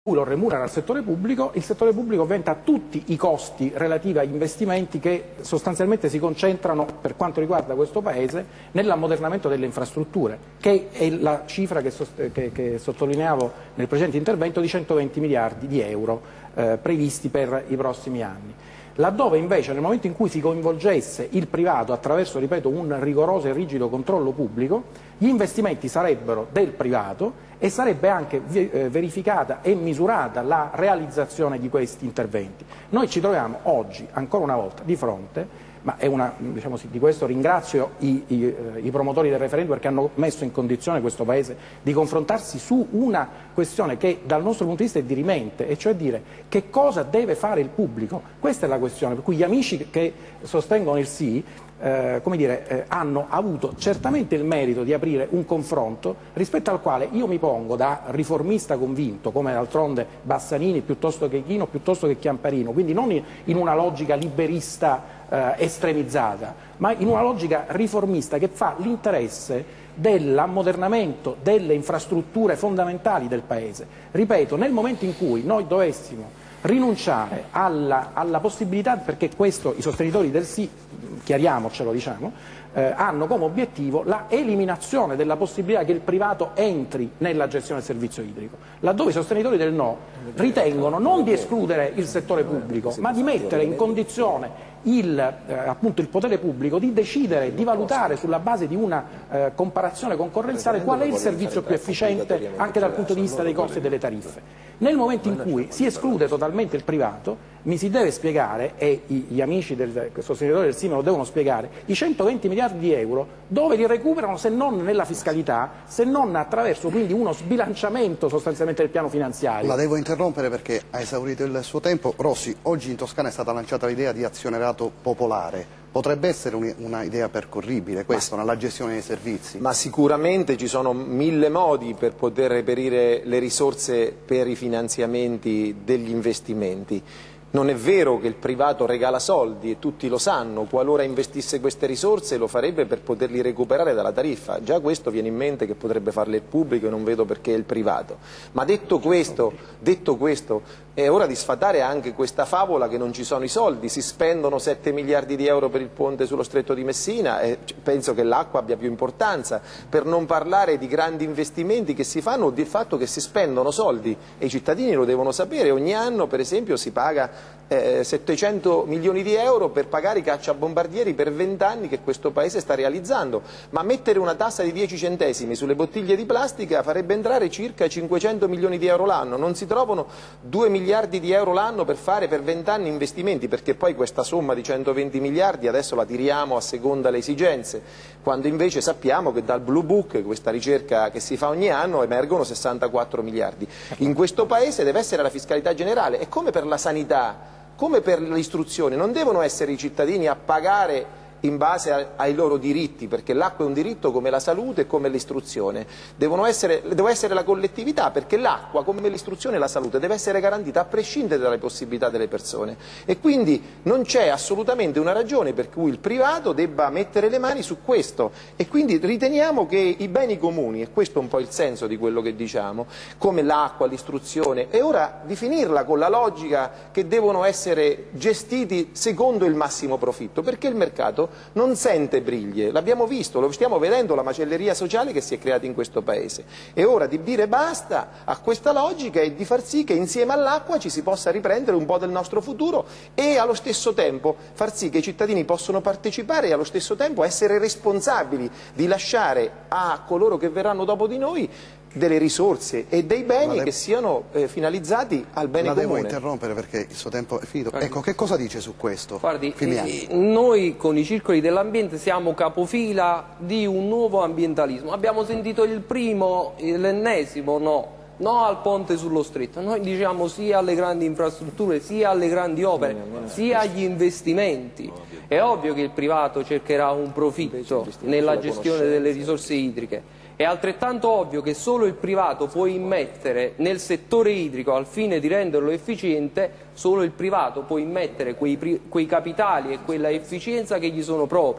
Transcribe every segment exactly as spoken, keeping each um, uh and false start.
lo remunera al settore pubblico, il settore pubblico venta tutti i costi relativi agli investimenti che sostanzialmente si concentrano, per quanto riguarda questo Paese, nell'ammodernamento delle infrastrutture, che è la cifra che, che, che sottolineavo nel precedente intervento di centoventi miliardi di euro eh, previsti per i prossimi anni. Laddove invece nel momento in cui si coinvolgesse il privato attraverso, ripeto, un rigoroso e rigido controllo pubblico, gli investimenti sarebbero del privato e sarebbe anche verificata e misurata la realizzazione di questi interventi. Noi ci troviamo oggi, ancora una volta, di fronte, ma è una, diciamo sì, di questo ringrazio i, i, i promotori del referendum perché hanno messo in condizione questo Paese di confrontarsi su una questione che dal nostro punto di vista è dirimente, e cioè dire che cosa deve fare il pubblico. Questa è la questione, per cui gli amici che sostengono il sì Eh, come dire, eh, hanno avuto certamente il merito di aprire un confronto rispetto al quale io mi pongo da riformista convinto, come d'altronde Bassanini piuttosto che Chino, piuttosto che Chiamparino, quindi non in una logica liberista eh, estremizzata, ma in una logica riformista che fa l'interesse dell'ammodernamento delle infrastrutture fondamentali del Paese. Ripeto, nel momento in cui noi dovessimo rinunciare alla, alla possibilità, perché questo i sostenitori del sì, chiariamocelo, diciamo, eh, hanno come obiettivo la eliminazione della possibilità che il privato entri nella gestione del servizio idrico, laddove i sostenitori del no ritengono non di escludere il settore pubblico, ma di mettere in condizione il, eh, appunto il potere pubblico di decidere, di valutare sulla base di una eh, comparazione concorrenziale qual è il servizio più efficiente anche dal punto di vista dei costi e delle tariffe. Nel momento in cui si esclude totalmente il privato, mi si deve spiegare, e gli amici del sostenitore del sì me lo devono spiegare, i centoventi miliardi di euro dove li recuperano se non nella fiscalità, se non attraverso quindi uno sbilanciamento sostanzialmente del piano finanziario. La devo interrompere perché ha esaurito il suo tempo. Rossi, oggi in Toscana è stata lanciata l'idea di azionerato popolare. Potrebbe essere un'idea percorribile questo nella gestione dei servizi? Ma sicuramente ci sono mille modi per poter reperire le risorse per i finanziamenti degli investimenti. Non è vero che il privato regala soldi e tutti lo sanno, qualora investisse queste risorse lo farebbe per poterli recuperare dalla tariffa, già questo viene in mente che potrebbe farle il pubblico e non vedo perché il privato. Ma detto questo, detto questo, è ora di sfatare anche questa favola che non ci sono i soldi, si spendono sette miliardi di euro per il ponte sullo stretto di Messina e penso che l'acqua abbia più importanza, per non parlare di grandi investimenti che si fanno o del fatto che si spendono soldi e i cittadini lo devono sapere, ogni anno per esempio si paga Eh, settecento milioni di euro per pagare i cacciabombardieri per vent'anni che questo Paese sta realizzando, ma mettere una tassa di dieci centesimi sulle bottiglie di plastica farebbe entrare circa cinquecento milioni di euro l'anno, non si trovano due miliardi di euro l'anno per fare per vent'anni investimenti, perché poi questa somma di centoventi miliardi adesso la tiriamo a seconda le esigenze, quando invece sappiamo che dal Blue Book, questa ricerca che si fa ogni anno, emergono sessantaquattro miliardi. In questo Paese deve essere la fiscalità generale, è come per la sanità, come per l'istruzione, non devono essere i cittadini a pagare in base a, ai loro diritti, perché l'acqua è un diritto come la salute e come l'istruzione, devono essere, deve essere la collettività, perché l'acqua come l'istruzione e la salute deve essere garantita a prescindere dalle possibilità delle persone e quindi non c'è assolutamente una ragione per cui il privato debba mettere le mani su questo e quindi riteniamo che i beni comuni, e questo è un po' il senso di quello che diciamo, come l'acqua, l'istruzione, è ora di finirla con la logica che devono essere gestiti secondo il massimo profitto, perché il mercato non sente briglie, l'abbiamo visto, lo stiamo vedendo, la macelleria sociale che si è creata in questo Paese. È ora di dire basta a questa logica e di far sì che insieme all'acqua ci si possa riprendere un po' del nostro futuro e allo stesso tempo far sì che i cittadini possano partecipare e allo stesso tempo essere responsabili di lasciare a coloro che verranno dopo di noi delle risorse e dei beni devo... che siano eh, finalizzati al bene la comune. La devo interrompere perché il suo tempo è finito. Guardi. Ecco, che cosa dice su questo? Guardi, eh, noi con i circoli dell'ambiente siamo capofila di un nuovo ambientalismo. Abbiamo sentito il primo, l'ennesimo no. No al ponte sullo stretto, noi diciamo sì alle grandi infrastrutture, sì alle grandi opere, sì agli investimenti. È ovvio che il privato cercherà un profitto nella gestione delle risorse idriche. È altrettanto ovvio che solo il privato può immettere nel settore idrico, al fine di renderlo efficiente, solo il privato può immettere quei, quei capitali e quella efficienza che gli sono propri.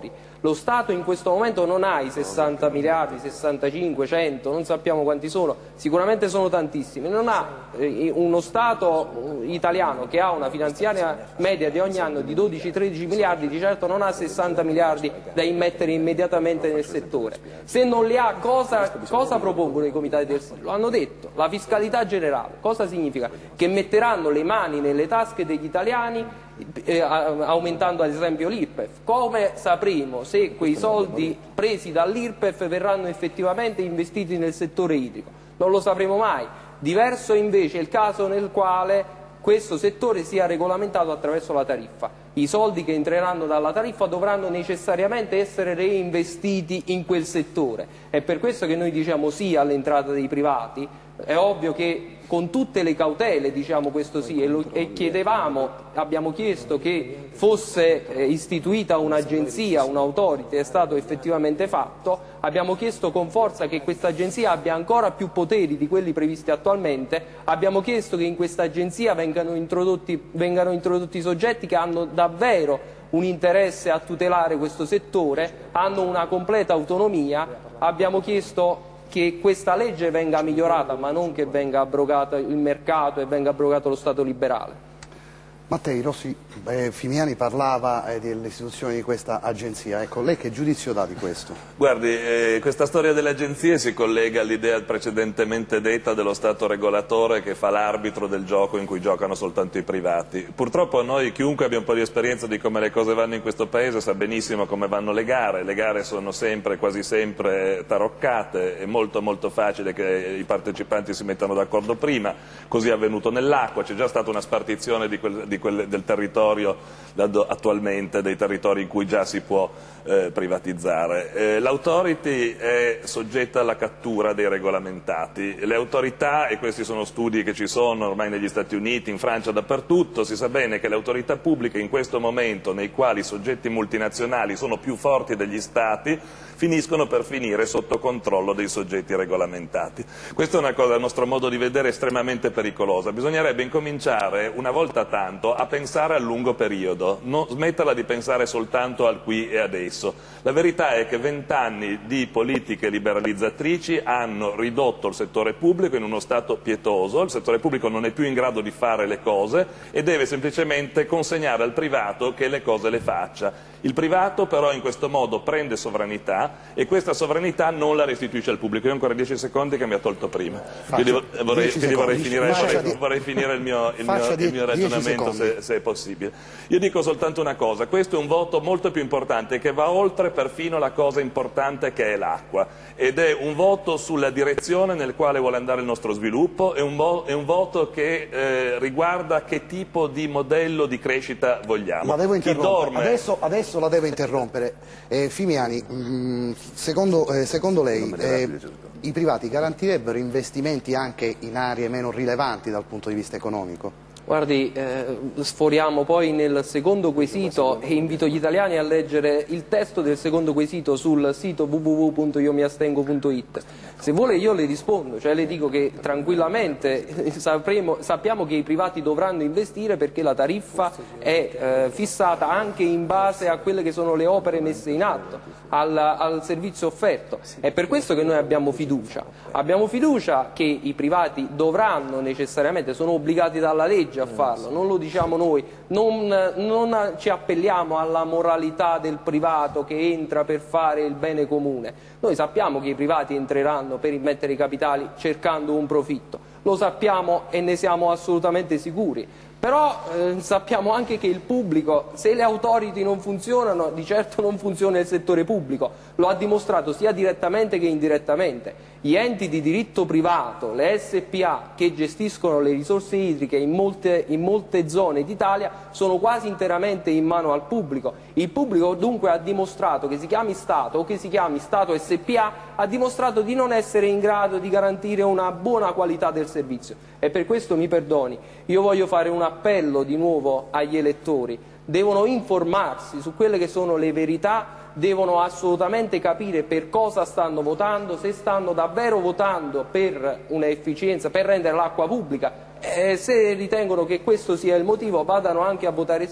Lo Stato in questo momento non ha i sessanta miliardi, sessantacinque, cento, non sappiamo quanti sono, sicuramente sono tantissimi. Non ha eh, uno Stato italiano che ha una finanziaria media di ogni anno di dodici tredici miliardi, di certo non ha sessanta miliardi da immettere immediatamente nel settore. Se non li ha, cosa, cosa propongono i comitati del Silo? Lo hanno detto, la fiscalità generale. Cosa significa? Che metteranno le mani nelle tasche degli italiani, Eh, aumentando ad esempio l'I R P E F. Come sapremo se quei soldi presi dall'I R P E F verranno effettivamente investiti nel settore idrico? Non lo sapremo mai. Diverso invece è il caso nel quale questo settore sia regolamentato attraverso la tariffa. I soldi che entreranno dalla tariffa dovranno necessariamente essere reinvestiti in quel settore. È per questo che noi diciamo sì all'entrata dei privati. È ovvio che con tutte le cautele diciamo questo sì, e, lo, e chiedevamo, abbiamo chiesto che fosse eh, istituita un'agenzia, un'autority, è stato effettivamente fatto. Abbiamo chiesto con forza che questa agenzia abbia ancora più poteri di quelli previsti attualmente. Abbiamo chiesto che in questa agenzia vengano introdotti, vengano introdotti soggetti che hanno davvero un interesse a tutelare questo settore, hanno una completa autonomia. Abbiamo chiesto che questa legge venga migliorata, ma non che venga abrogato il mercato e venga abrogato lo Stato liberale. Mattei, Rossi, eh, Fimiani parlava eh, dell'istituzione di questa agenzia, ecco, lei che giudizio dà di questo? Guardi, eh, questa storia delle agenzie si collega all'idea precedentemente detta dello Stato regolatore che fa l'arbitro del gioco in cui giocano soltanto i privati. Purtroppo noi, chiunque abbia un po' di esperienza di come le cose vanno in questo paese, sa benissimo come vanno le gare. Le gare sono sempre, quasi sempre taroccate, è molto molto facile che i partecipanti si mettano d'accordo prima, così è avvenuto nell'acqua, c'è già stata una spartizione di quel, di quel, del territorio attualmente, dei territori in cui già si può eh, privatizzare. Eh, L'autority è soggetta alla cattura dei regolamentati. Le autorità, e questi sono studi che ci sono ormai negli Stati Uniti, in Francia, dappertutto, si sa bene che le autorità pubbliche in questo momento, nei quali i soggetti multinazionali sono più forti degli Stati, finiscono per finire sotto controllo dei soggetti regolamentati. Questa è una cosa, a nostro modo di vedere, estremamente pericolosa. Bisognerebbe incominciare una volta tanto a pensare a lungo periodo, non smetterla di pensare soltanto al qui e adesso. La verità è che vent'anni di politiche liberalizzatrici hanno ridotto il settore pubblico in uno stato pietoso. Il settore pubblico non è più in grado di fare le cose e deve semplicemente consegnare al privato che le cose le faccia. Il privato però in questo modo prende sovranità e questa sovranità non la restituisce al pubblico. Io ho ancora dieci secondi che mi ha tolto prima. Quindi vorrei, quindi vorrei, finire, vorrei, vorrei finire il mio, il mio, il mio ragionamento se, se è possibile. Io dico soltanto una cosa, questo è un voto molto più importante che va oltre perfino la cosa importante che è l'acqua, ed è un voto sulla direzione nel quale vuole andare il nostro sviluppo, è un, vo è un voto che eh, riguarda che tipo di modello di crescita vogliamo. La devo interrompere, dorme... adesso, adesso la devo interrompere. Eh, Fimiani, mh, secondo, eh, secondo lei eh, i privati garantirebbero investimenti anche in aree meno rilevanti dal punto di vista economico? Guardi, eh, sforiamo poi nel secondo quesito e invito gli italiani a leggere il testo del secondo quesito sul sito w w w punto io mi astengo punto it. Se vuole io le rispondo, cioè le dico che tranquillamente sapremo, sappiamo che i privati dovranno investire perché la tariffa è eh, fissata anche in base a quelle che sono le opere messe in atto, al, al servizio offerto. È per questo che noi abbiamo fiducia. Abbiamo fiducia che i privati dovranno necessariamente, sono obbligati dalla legge a farlo, non lo diciamo noi, non, non ci appelliamo alla moralità del privato che entra per fare il bene comune. Noi sappiamo che i privati entreranno per immettere i capitali cercando un profitto, lo sappiamo e ne siamo assolutamente sicuri. Però eh, sappiamo anche che il pubblico, se le autority non funzionano, di certo non funziona il settore pubblico, lo ha dimostrato sia direttamente che indirettamente. Gli enti di diritto privato, le S P A che gestiscono le risorse idriche in molte, in molte zone d'Italia sono quasi interamente in mano al pubblico. Il pubblico dunque ha dimostrato, che si chiami Stato o che si chiami Stato S P A, ha dimostrato di non essere in grado di garantire una buona qualità del servizio. E per questo mi perdoni, io voglio fare un appello di nuovo agli elettori. Devono informarsi su quelle che sono le verità, devono assolutamente capire per cosa stanno votando, se stanno davvero votando per un'efficienza, per rendere l'acqua pubblica, e se ritengono che questo sia il motivo vadano anche a votare sì.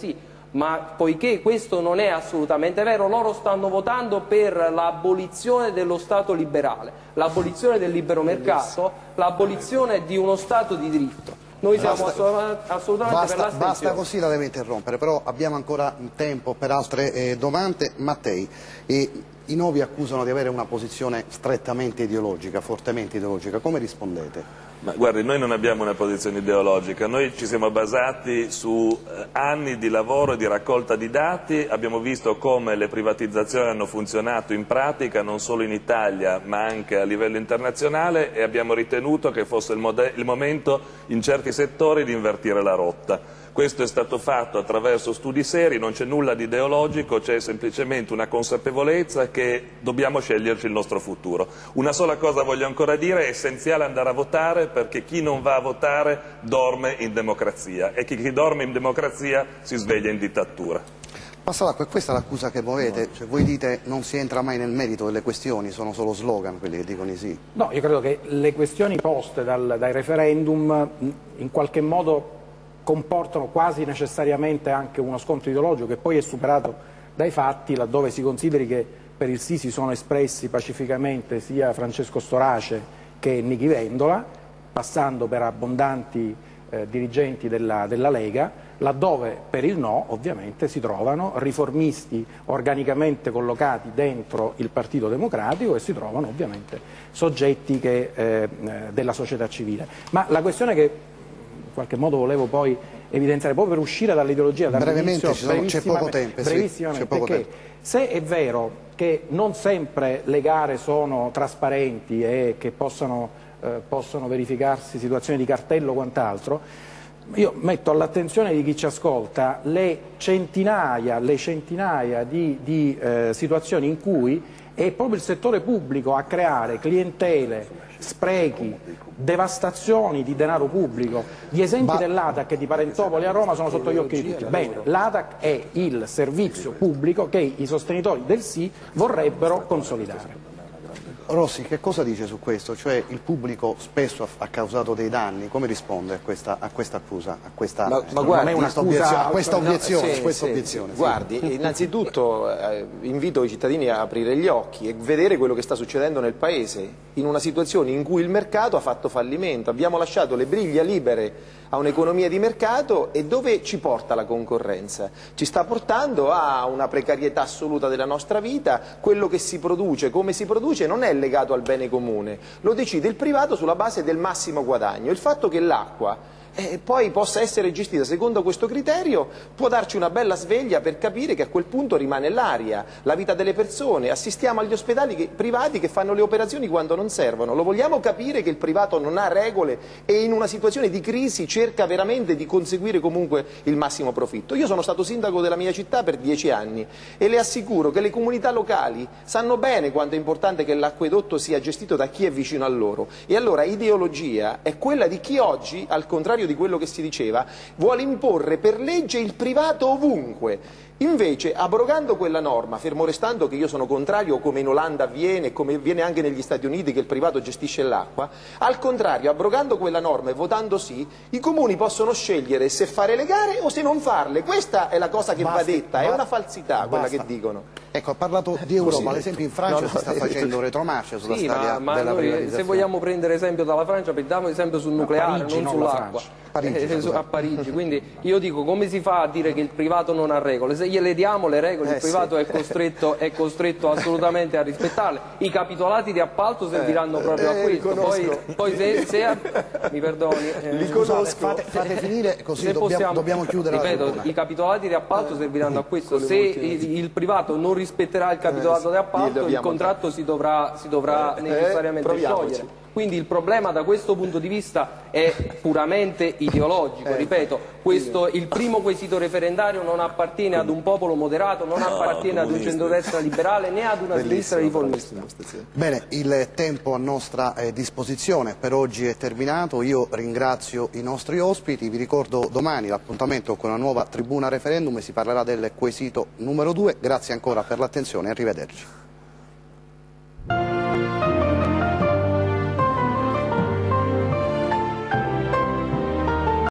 ma poiché questo non è assolutamente vero, loro stanno votando per l'abolizione dello Stato liberale, l'abolizione del libero mercato, l'abolizione di uno Stato di diritto. Noi siamo Basta, assolutamente basta, per l'astensione. basta così, la devo interrompere, però abbiamo ancora tempo per altre eh, domande. Mattei, eh, i Novi accusano di avere una posizione strettamente ideologica, fortemente ideologica, come rispondete? Ma guardi, noi non abbiamo una posizione ideologica, noi ci siamo basati su eh, anni di lavoro e di raccolta di dati, abbiamo visto come le privatizzazioni hanno funzionato in pratica non solo in Italia ma anche a livello internazionale e abbiamo ritenuto che fosse il, il momento in certi settori di invertire la rotta. Questo è stato fatto attraverso studi seri, non c'è nulla di ideologico, c'è semplicemente una consapevolezza che dobbiamo sceglierci il nostro futuro. Una sola cosa voglio ancora dire, è essenziale andare a votare perché chi non va a votare dorme in democrazia e chi, chi dorme in democrazia si sveglia in dittatura. Passa l'acqua, questa è l'accusa che muovete, cioè, voi dite non si entra mai nel merito delle questioni, sono solo slogan quelli che dicono di sì. No, io credo che le questioni poste dal, dai referendum in qualche modo comportano quasi necessariamente anche uno scontro ideologico che poi è superato dai fatti, laddove si consideri che per il sì si sono espressi pacificamente sia Francesco Storace che Nichi Vendola, passando per abbondanti eh, dirigenti della, della Lega, laddove per il no ovviamente si trovano riformisti organicamente collocati dentro il Partito Democratico e si trovano ovviamente soggetti che, eh, della società civile. Ma la questione che in qualche modo volevo poi evidenziare, proprio per uscire dall'ideologia, brevemente, c'è poco tempo, brevissimamente, sì, poco perché tempo. Se è vero che non sempre le gare sono trasparenti e che possano, eh, possono verificarsi situazioni di cartello o quant'altro, io metto all'attenzione di chi ci ascolta le centinaia, le centinaia di, di eh, situazioni in cui è proprio il settore pubblico a creare clientele, sprechi, devastazioni di denaro pubblico. Gli esempi dell'A T A C e di Parentopoli a Roma sono sotto gli occhi di tutti. Bene, l'A T A C è il servizio pubblico che i sostenitori del sì vorrebbero consolidare. Rossi, che cosa dice su questo? Cioè il pubblico spesso ha causato dei danni, come risponde a questa, a questa accusa? A questa, ma, ma guardi, questa obiezione? A questa obiezione, no, sì, questa sì, obiezione sì. Guardi, innanzitutto eh, invito i cittadini a aprire gli occhi e vedere quello che sta succedendo nel Paese, in una situazione in cui il mercato ha fatto fallimento, abbiamo lasciato le briglie libere a un'economia di mercato e dove ci porta la concorrenza? Ci sta portando a una precarietà assoluta della nostra vita, quello che si produce, come si produce non è legato al bene comune, lo decide il privato sulla base del massimo guadagno. Il fatto che l'acqua eh, poi possa essere gestita secondo questo criterio può darci una bella sveglia per capire che a quel punto rimane l'aria, la vita delle persone, assistiamo agli ospedali che, privati che fanno le operazioni quando non servono, lo vogliamo capire che il privato non ha regole e in una situazione di crisi cerca veramente di conseguire comunque il massimo profitto. Io sono stato sindaco della mia città per dieci anni e le assicuro che le comunità locali sanno bene quanto è importante che l'acquedotto sia gestito da chi è vicino a loro e allora ideologia è quella di chi oggi, al contrario di quello che si diceva, vuole imporre per legge il privato ovunque. Invece, abrogando quella norma, fermo restando che io sono contrario, come in Olanda avviene e come avviene anche negli Stati Uniti, che il privato gestisce l'acqua, al contrario, abrogando quella norma e votando sì, i comuni possono scegliere se fare le gare o se non farle. Questa è la cosa che basta, va detta, basta, è una falsità quella basta. che dicono. Ecco, ha parlato di Europa, ad esempio in Francia no, no, si sta facendo retromarcia sulla sì, storia ma, ma della noi, privatizzazione. Se vogliamo prendere esempio dalla Francia, prendiamo esempio sul nucleare, Parigi, non non sull'acqua. Parigi, eh, a Parigi, quindi io dico come si fa a dire che il privato non ha regole? Se gliele diamo le regole, eh, il privato sì. è, costretto, è costretto assolutamente a rispettarle. I capitolati di appalto serviranno eh, proprio eh, a questo. Poi, poi se, se mi perdoni, eh, Scusate, fate, fate finire così se dobbiamo, possiamo, dobbiamo chiudere ripeto, la tribuna. i capitolati di appalto serviranno a questo. Se il, il privato non rispetterà il capitolato di appalto, il contratto si dovrà, si dovrà eh, necessariamente sciogliere. Quindi il problema da questo punto di vista è puramente ideologico, eh, ripeto, questo, il primo quesito referendario non appartiene ad un popolo moderato, non appartiene ad un centrodestra liberale né ad una sinistra riformista. Bene, il tempo a nostra eh, disposizione per oggi è terminato, io ringrazio i nostri ospiti, vi ricordo domani l'appuntamento con una nuova tribuna referendum e si parlerà del quesito numero due, grazie ancora per l'attenzione e arrivederci.